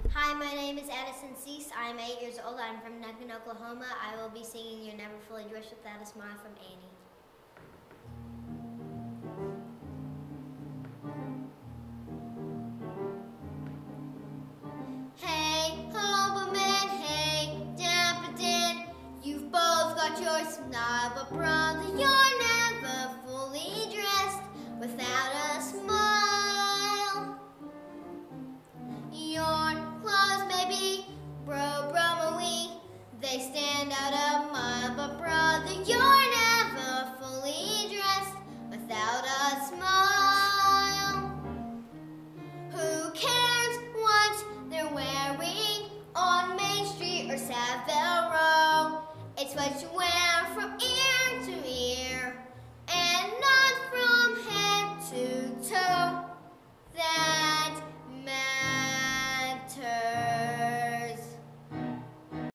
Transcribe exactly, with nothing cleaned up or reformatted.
Hi, my name is Addison Cease. I'm eight years old. I'm from Duncan, Oklahoma. I will be singing You're Never Fully Dressed Without a Smile from Annie.